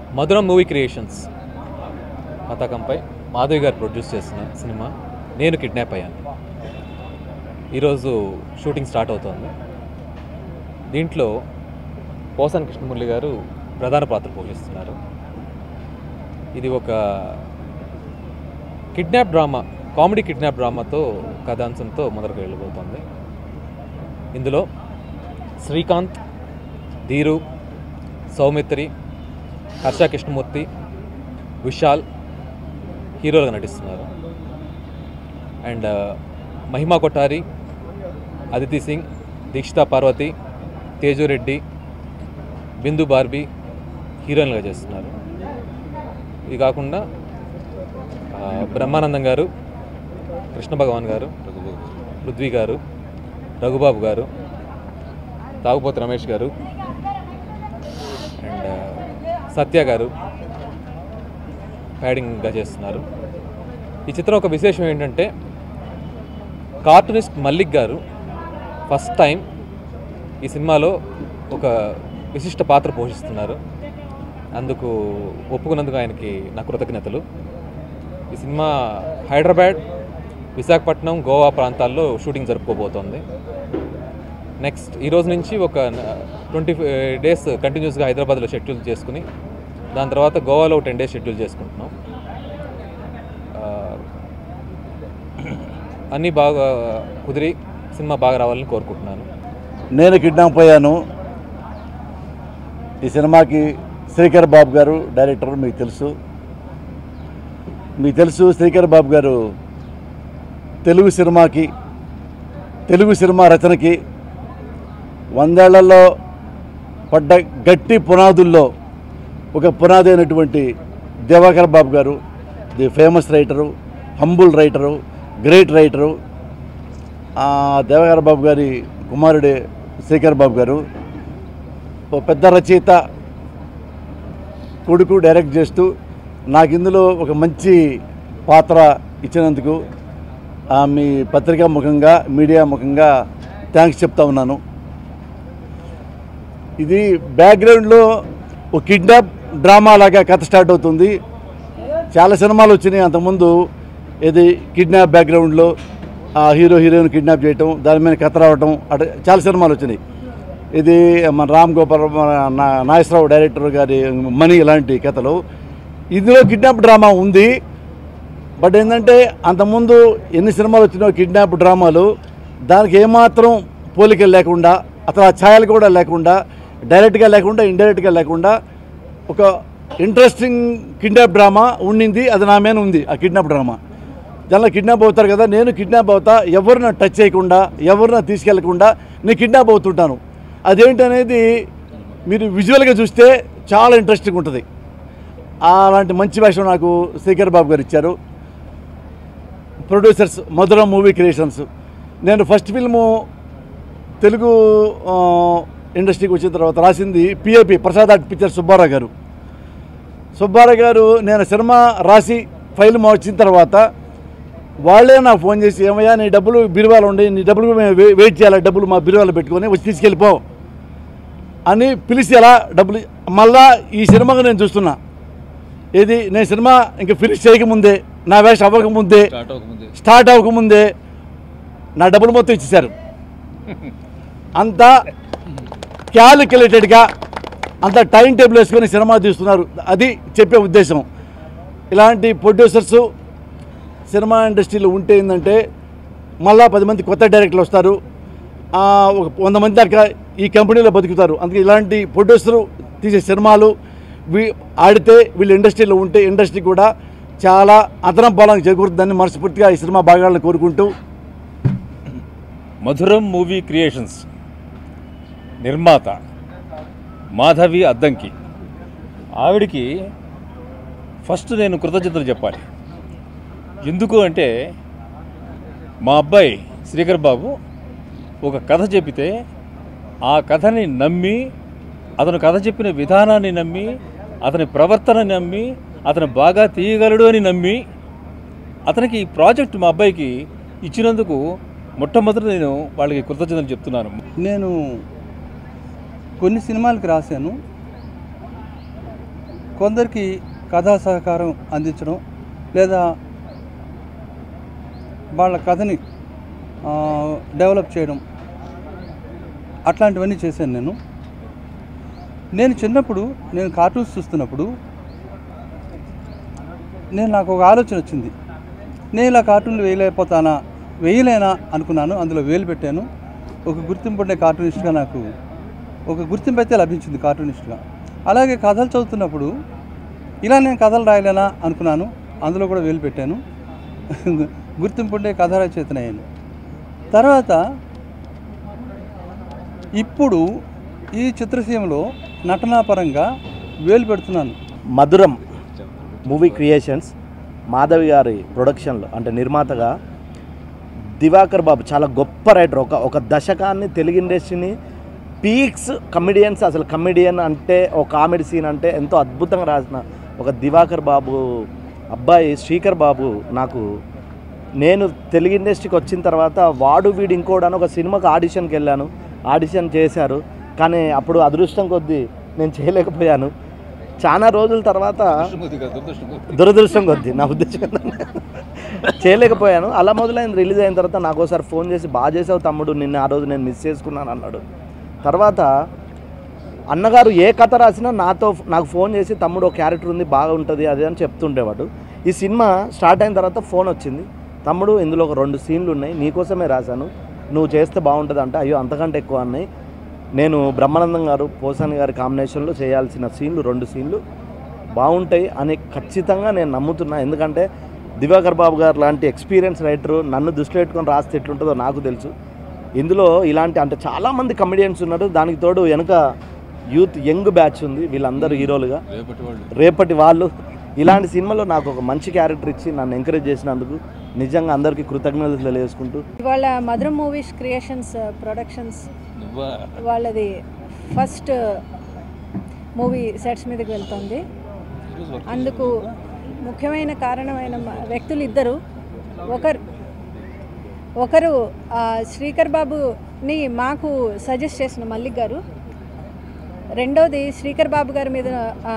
మధురం movie creations పతాకంపై మాధవి గారు ప్రొడ్యూస్ చేసిన సినిమా నేను కిడ్నాప్ అయ్యాను. ఈరోజు షూటింగ్ స్టార్ట్ అవుతోంది. దీంట్లో పోసాని కృష్ణమురళి గారు ప్రధాన పాత్ర పోషిస్తున్నారు. ఇది ఒక కిడ్నాప్ డ్రామా, కామెడీ కిడ్నాప్ డ్రామాతో కథాంశంతో మొదలుకు వెళ్ళబోతోంది. ఇందులో శ్రీకాంత్, ధీరు, సౌమిత్రి, హర్ష కృష్ణమూర్తి, విశాల్ హీరోలుగా నటిస్తున్నారు. అండ్ మహిమా కొఠారి, అదితి సింగ్, దీక్షితా పార్వతి, తేజురెడ్డి, బిందు బార్బీ హీరోయిన్గా చేస్తున్నారు. ఇది కాకుండా బ్రహ్మానందం గారు, కృష్ణ భగవాన్ గారు, పృథ్వీ గారు, రఘుబాబు గారు, తాగుపోతు రమేష్ గారు అండ్ సత్య గారు ప్యాడింగ్గా చేస్తున్నారు. ఈ చిత్రం ఒక విశేషం ఏంటంటే కార్టూనిస్ట్ మల్లిక్ గారు ఫస్ట్ టైం ఈ సినిమాలో ఒక విశిష్ట పాత్ర పోషిస్తున్నారు. అందుకు ఒప్పుకున్నందుకు ఆయనకి నా కృతజ్ఞతలు. ఈ సినిమా హైదరాబాద్, విశాఖపట్నం, గోవా ప్రాంతాల్లో షూటింగ్ జరుపుకోబోతోంది. నెక్స్ట్ ఈరోజు నుంచి ఒక 20 days కంటిన్యూస్గా హైదరాబాద్లో షెడ్యూల్ చేసుకుని దాని తర్వాత గోవాలో 10 days షెడ్యూల్ చేసుకుంటున్నాం. అన్నీ బాగా కుదిరి సినిమా బాగా రావాలని కోరుకుంటున్నాను. నేను కిడ్నాప్ అయ్యాను. ఈ సినిమాకి శ్రీకర్ బాబు గారు డైరెక్టర్. మీకు తెలుసు శ్రీకర్ బాబు గారు తెలుగు సినిమా రచనకి 100 ఏళ్లలో పడ్డ గట్టి పునాదుల్లో ఒక పునాది అయినటువంటి Diwakar Babu garu, the famous writer, humble writer, great writer. Diwakar Babu గారి కుమారుడే శ్రీకర్ బాబు గారు. ఓ పెద్ద రచయిత కొడుకు డైరెక్ట్ చేస్తూ నాకు ఇందులో ఒక మంచి పాత్ర ఇచ్చినందుకు మీ పత్రికా ముఖంగా, మీడియా ముఖంగా థ్యాంక్స్ చెప్తా ఉన్నాను. ఇది బ్యాక్గ్రౌండ్లో ఒక కిడ్నాప్ డ్రామా లాగా కథ స్టార్ట్ అవుతుంది. చాలా సినిమాలు వచ్చినాయి అంతకుముందు. ఇది కిడ్నాప్ బ్యాక్గ్రౌండ్లో హీరో హీరోయిన్ కిడ్నాప్ చేయటం, దాని మీద కథ రావటం, అటు చాలా సినిమాలు వచ్చినాయి. ఇది మన రామ్ గోపాల్ నాగేశ్వరరావు డైరెక్టర్ గారి మనీ ఇలాంటి కథలు. ఇందులో కిడ్నాప్ డ్రామా ఉంది. బట్ ఏంటంటే అంతకుముందు ఎన్ని సినిమాలు వచ్చినాయో కిడ్నాప్ డ్రామాలు, దానికి ఏమాత్రం పోలికలు లేకుండా, అసలు ఆ ఛాయలు కూడా లేకుండా, డైరెక్ట్గా లేకుండా, ఇండైరెక్ట్గా లేకుండా ఒక ఇంట్రెస్టింగ్ కిడ్నాప్ డ్రామా ఉండింది. అది నా మీద ఉంది ఆ కిడ్నాప్ డ్రామా. దానిలో కిడ్నాప్ అవుతారు కదా, నేను కిడ్నాప్ అవుతా, ఎవరిన టచ్ చేయకుండా, ఎవరిన తీసుకెళ్లకుండా నేను కిడ్నాప్ అవుతుంటాను. అదేంటనేది మీరు విజువల్గా చూస్తే చాలా ఇంట్రెస్టింగ్ ఉంటుంది. అలాంటి మంచి వేషం నాకు శ్రీకర్ బాబు గారు ఇచ్చారు. Producers Madhuram movie creations. నేను ఫస్ట్ ఫిల్ము తెలుగు ఇండస్ట్రీకి వచ్చిన తర్వాత రాసింది PAP, Prasad art picture Subbarao garu. నేను సినిమా రాసి ఫైల్ మార్చిన తర్వాత వాళ్ళే నాకు ఫోన్ చేసి, ఏమయ్యా నీ డబ్బులు బీరువాలో ఉండి, నీ డబ్బులు మేము వెయిట్ చేయాలి, డబ్బులు మా బీరువాలో పెట్టుకొని వచ్చి తీసుకెళ్ళిపో అని పిలిచి అలా డబ్బులు. మళ్ళా ఈ సినిమాగా నేను చూస్తున్నా. ఏది నేను సినిమా ఇంకా ఫినిష్ చేయకముందే, నా వేషం అవ్వకముందే, స్టార్ట్ అవ్వకముందే నా డబ్బులు మొత్తం ఇచ్చేశారు. అంతా క్యాలిక్యులేటెడ్గా, అంత టైం టేబుల్ వేసుకొని సినిమా తీస్తున్నారు. అది చెప్పే ఉద్దేశం. ఇలాంటి ప్రొడ్యూసర్సు సినిమా ఇండస్ట్రీలో ఉంటే ఏంటంటే మళ్ళా 10 మంది కొత్త డైరెక్టర్లు వస్తారు, ఒక 100 మంది దాకా ఈ కంపెనీలో బతుకుతారు. అందుకే ఇలాంటి ప్రొడ్యూసరు తీసే సినిమాలు ఆడితే వీళ్ళు ఇండస్ట్రీలో ఉంటే ఇండస్ట్రీ కూడా చాలా అదనం బలంగా చేకూరుతుందని మనస్ఫూర్తిగా ఈ సినిమా భాగాలను కోరుకుంటూ. మధురం మూవీ క్రియేషన్స్ నిర్మాత మాధవి అద్దంకి, ఆవిడికి ఫస్ట్ నేను కృతజ్ఞతలు చెప్పాలి. ఎందుకు అంటే మా అబ్బాయి శ్రీకర్ బాబు ఒక కథ చెప్పితే ఆ కథని నమ్మి, అతను కథ చెప్పిన విధానాన్ని నమ్మి, అతని ప్రవర్తన నమ్మి, అతను బాగా తీయగలడు అని నమ్మి అతనికి ఈ ప్రాజెక్ట్ మా అబ్బాయికి ఇచ్చినందుకు మొట్టమొదటి నేను వాళ్ళకి కృతజ్ఞతలు చెప్తున్నాను. నేను కొన్ని సినిమాలకు రాశాను. కొందరికి కథా సహకారం అందించడం లేదా వాళ్ళ కథని డెవలప్ చేయడం అట్లాంటివన్నీ చేశాను. నేను చిన్నప్పుడు నేను కార్టూన్స్ చూస్తున్నప్పుడు నాకు ఒక ఆలోచన వచ్చింది. నేను ఇలా కార్టూన్లు వేయలేనా అనుకున్నాను. అందులో వేలు పెట్టాను. ఒక గుర్తింపు ఉండే కార్టూనిస్ట్గా నాకు ఒక గుర్తింపు అయితే లభించింది కార్టూనిస్ట్గా. అలాగే కథలు చదువుతున్నప్పుడు ఇలా నేను కథలు రాయలేనా అనుకున్నాను. అందులో కూడా వేలు పెట్టాను. గుర్తింపు ఉండే కథ రచయితనయ్యాను. తర్వాత ఇప్పుడు ఈ చిత్రసీమలో నటనాపరంగా వేలు పెడుతున్నాను. మధురం మూవీ క్రియేషన్స్ మాధవి గారి ప్రొడక్షన్లో అంటే నిర్మాతగా దివాకర్ బాబు చాలా గొప్ప రైటర్. ఒక దశకాన్ని తెలుగు ఇండస్ట్రీని పీక్స్ కమెడియన్స్, అసలు కమెడియన్ అంటే ఒక కామెడీ సీన్ అంటే ఎంతో అద్భుతంగా రాసిన ఒక దివాకర్ బాబు అబ్బాయి శ్రీకర్ బాబు నేను తెలుగు ఇండస్ట్రీకి వచ్చిన తర్వాత వాడు వీడు ఇంకోడని ఒక సినిమాకి ఆడిషన్కి వెళ్ళాను. ఆడిషన్ చేశారు, కానీ అప్పుడు అదృష్టం కొద్దీ నేను చేయలేకపోయాను. చాలా రోజుల తర్వాత దురదృష్టం కొద్దీ నా ఉద్దేశం చేయలేకపోయాను. అలా మొదలైంది. రిలీజ్ అయిన తర్వాత నాకు ఒకసారి ఫోన్ చేసి బాగా చేసావు తమ్ముడు, నిన్న ఆ రోజు నేను మిస్ చేసుకున్నాను అన్నాడు. తర్వాత అన్నగారు ఏ కథ రాసినా నాకు ఫోన్ చేసి తమ్ముడు ఒక క్యారెక్టర్ ఉంది బాగా ఉంటుంది అది అని చెప్తుండేవాడు. ఈ సినిమా స్టార్ట్ అయిన తర్వాత ఫోన్ వచ్చింది, తమ్ముడు ఇందులో ఒక 2 సీన్లు ఉన్నాయి, నీకోసమే రాశాను, నువ్వు చేస్తే బాగుంటుంది అంటే అయ్యో అంతకంటే ఎక్కువ అన్నాయి. నేను బ్రహ్మానందం గారు పోసాని గారి కాంబినేషన్లో చేయాల్సిన సీన్లు 2 సీన్లు బాగుంటాయి అని ఖచ్చితంగా నేను నమ్ముతున్నా. ఎందుకంటే దివాకర్ బాబు గారు లాంటి ఎక్స్పీరియన్స్ రైటరు నన్ను దృష్టిలో పెట్టుకొని రాస్తే ఎట్లుంటుందో నాకు తెలుసు. ఇందులో ఇలాంటి అంటే చాలామంది కమెడియన్స్ ఉన్నారు. దానికి తోడు వెనుక యంగ్ బ్యాచ్ ఉంది, వీళ్ళందరూ హీరోలుగా రేపటి వాళ్ళు. ఇలాంటి సినిమాలో నాకు ఒక మంచి క్యారెక్టర్ ఇచ్చి నన్ను ఎంకరేజ్ చేసినందుకు నిజంగా అందరికీ కృతజ్ఞతలు తెలియజేసుకుంటూ, ఇవాళ మధురం మూవీస్ క్రియేషన్స్ ప్రొడక్షన్స్ వాళ్ళది ఫస్ట్ మూవీ సెట్స్ మీదకి వెళ్తుంది. అందుకు ముఖ్యమైన కారణమైన వ్యక్తులు ఇద్దరు. ఒకరు శ్రీకర్ బాబుని మాకు సజెస్ట్ చేసిన మల్లిక్ గారు, రెండోది శ్రీకర్ బాబు గారి మీద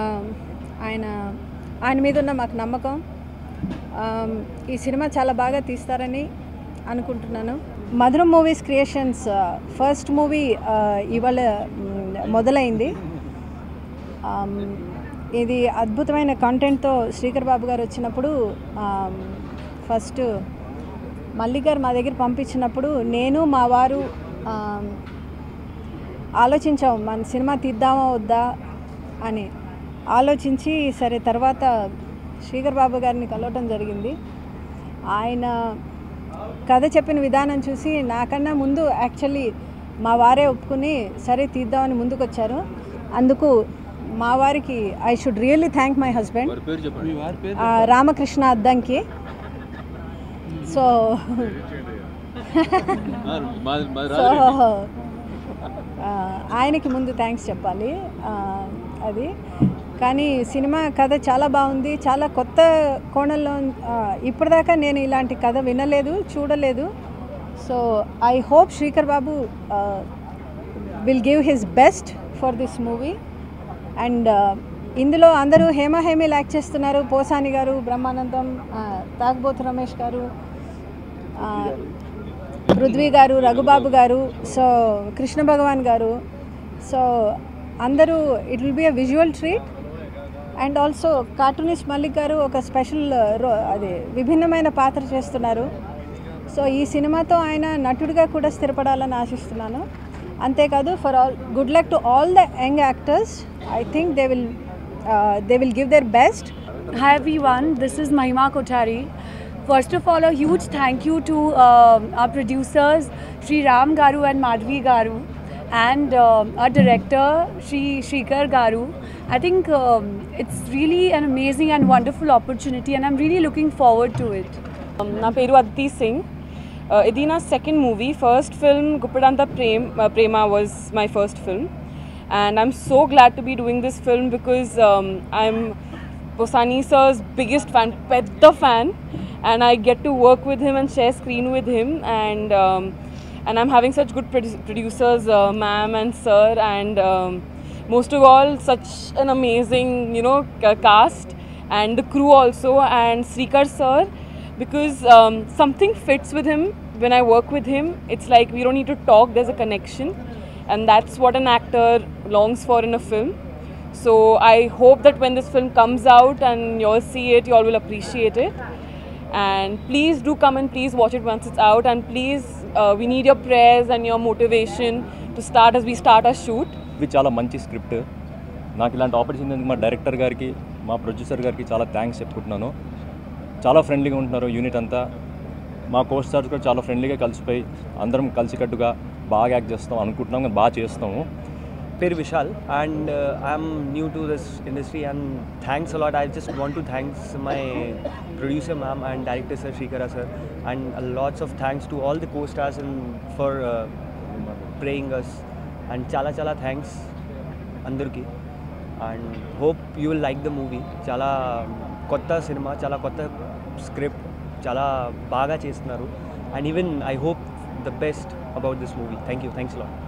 ఆయన మీద ఉన్న మాకు నమ్మకం. ఈ సినిమా చాలా బాగా తీస్తారని అనుకుంటున్నాను. మధురం మూవీస్ క్రియేషన్స్ ఫస్ట్ మూవీ ఇవాళ మొదలైంది. ఇది అద్భుతమైన కంటెంట్తో శ్రీకర్ బాబు గారు వచ్చినప్పుడు ఫస్ట్ మల్లిక్ గారు మా దగ్గర పంపించినప్పుడు నేను మా వారు ఆలోచించాము మన సినిమా తీద్దామా వద్దా అని ఆలోచించి సరే తర్వాత శ్రీకర్ బాబు గారిని కలవటం జరిగింది. ఆయన కథ చెప్పిన విధానం చూసి నాకన్నా ముందు యాక్చువల్లీ మా వారే ఒప్పుకుని సరే తీద్దామని ముందుకు వచ్చారు. అందుకు మా వారికి I should really thank my husband Ramakrishna Addanki. So ఆయనకి ముందు థ్యాంక్స్ చెప్పాలి. అది కానీ సినిమా కథ చాలా బాగుంది, చాలా కొత్త కోణంలో. ఇప్పటిదాకా నేను ఇలాంటి కథ వినలేదు, చూడలేదు. So I hope Srikar Babu will give his best for this movie. And ఇందులో అందరూ హేమీలు యాక్ట్ చేస్తున్నారు. పోసాని గారు, బ్రహ్మానందం, తాగ్బోతు రమేష్ గారు, పృథ్వీ గారు, రఘుబాబు గారు, సో కృష్ణ భగవాన్ గారు. సో అందరూ it will be a visual treat. And also cartoonist Mallik garu ఒక స్పెషల్ అది విభిన్నమైన పాత్ర చేస్తున్నారు. సో ఈ సినిమాతో ఆయన నటుడిగా కూడా స్థిరపడాలని ఆశిస్తున్నాను. అంతేకాదు for all good luck to all the young actors. I think they will give their best. Hi everyone, this is Mahima Kochari. First of all, a huge thank you to our producers Sri Ram Garu and Madhvi Garu, and our director Shrikar Garu. I think it's really an amazing and wonderful opportunity, and I'm really looking forward to it. Na peru Aditi Singh. Idi na second movie. First film Guppadanta Prema was my first film. And I'm so glad to be doing this film because I'm Posani sir's biggest fan, pedda fan, and I get to work with him and share screen with him, and I'm having such good producers, ma'am and sir, and most of all, such an amazing, cast, and the crew also, and Srikar sir, because something fits with him. When I work with him, it's like we don't need to talk, there's a connection, and that's what an actor longs for in a film. So I hope that when this film comes out and you all see it, you all will appreciate it. And please do come and please watch it once it's out, and please we need your prayers and your motivation to start as we start our shoot. ఇది చాలా మంచి script. నాకు ఇలాంటి opportunity మా director గారికి, మా producer గారికి చాలా థ్యాంక్స్ చెప్పుకుంటున్నాను. చాలా ఫ్రెండ్లీగా ఉంటున్నారు యూనిట్ అంతా. మా కో స్టార్స్ కూడా చాలా ఫ్రెండ్లీగా కలిసిపోయి అందరం కలిసికట్టుగా బాగా యాక్ట్ చేస్తాం అనుకుంటున్నాం, కానీ బాగా చేస్తాము. పేరు Vishal, and I'm new to this industry, and thanks a lot. I just want to thanks my producer ma'am and director sir Srikara sir, and lots of thanks to all the co-stars and for praying us, and chala thanks andarki, and hope you will like the movie. Chala kotta cinema, chala kotta script, chala baga chestunaru, and even I hope the best about this movie. Thank you, thanks a lot.